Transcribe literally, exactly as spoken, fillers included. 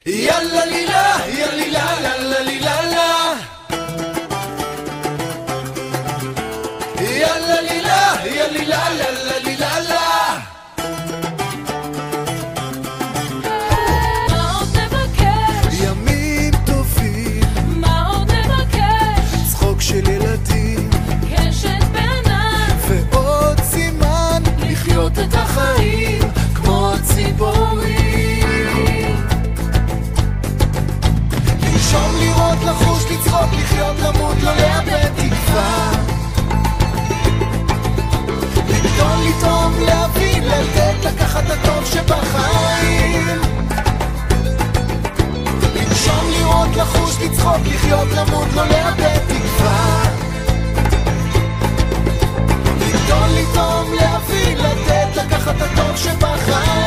יאללה לילה, יאללה לילה, יאללה לילה, יאללה לילה, יאללה לילה, יאללה לילה. מה עוד נבקש? ימים טובים, מה עוד נבקש? צחוק של ילדים, קשת בעיניים, ועוד סימן לחיות את החיים כמו הציפורים. לנשום, לראות, לחוש, לצחוק, לחיות, למות, לא לאבד תקווה. לגדול, לטעום, להבין, לתת, לקחת הטוב שבחיים. לנשום, לראות, לחוש, לצחוק, לחיות, למות, לא לאבד תקווה. לגדול, לטעום, להבין, לתת, לקחת הטוב שבחיים.